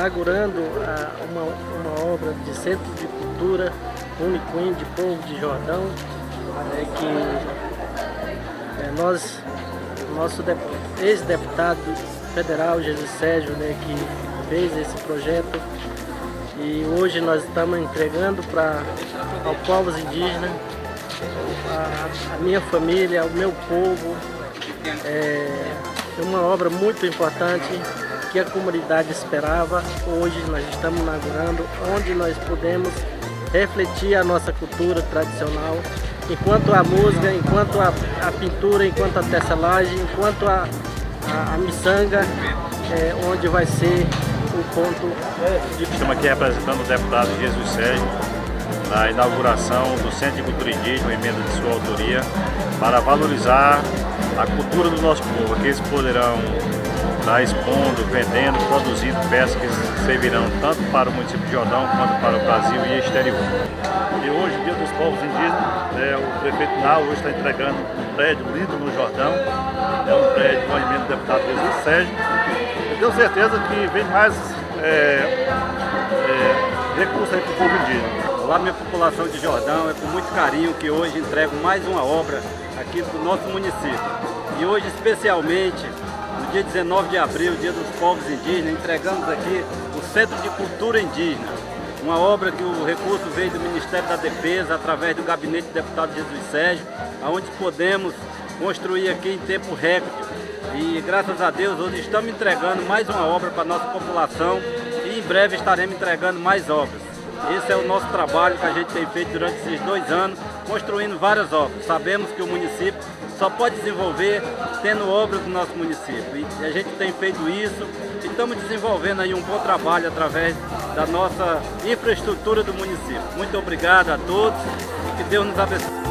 inaugurando uma obra de Centro de Cultura Uniquim de Povo de Jordão, nosso ex-deputado federal, Jesus Sérgio, que fez esse projeto, e hoje nós estamos entregando aos povos indígenas, a minha família, o meu povo. É uma obra muito importante que a comunidade esperava. Hoje nós estamos inaugurando, onde nós podemos refletir a nossa cultura tradicional, enquanto a música, enquanto a pintura, enquanto a tecelagem, enquanto a miçanga, onde vai ser o ponto. Estamos aqui representando o deputado Jesus Sérgio na inauguração do Centro de Cultura Indígena, uma emenda de sua autoria, para valorizar a cultura do nosso povo. Aqui eles poderão estar expondo, vendendo, produzindo peças que servirão tanto para o município de Jordão quanto para o Brasil e exterior. E hoje, Dia dos Povos Indígenas, o prefeito Nau hoje está entregando um prédio lindo no Jordão. É um prédio com a emenda do deputado Jesus Sérgio. Eu tenho certeza que vem mais recursos aí para o povo indígena. Olá, minha população de Jordão, é com muito carinho que hoje entrego mais uma obra aqui do nosso município. E hoje, especialmente, no dia 19 de abril, Dia dos Povos Indígenas, entregamos aqui o Centro de Cultura Indígena, uma obra que o recurso veio do Ministério da Defesa, através do gabinete do deputado Jesus Sérgio, onde podemos construir aqui em tempo recorde. E graças a Deus, hoje estamos entregando mais uma obra para a nossa população e em breve estaremos entregando mais obras. Esse é o nosso trabalho que a gente tem feito durante esses 2 anos, construindo várias obras. Sabemos que o município só pode desenvolver tendo obras no nosso município. E a gente tem feito isso e estamos desenvolvendo aí um bom trabalho através da nossa infraestrutura do município. Muito obrigado a todos e que Deus nos abençoe.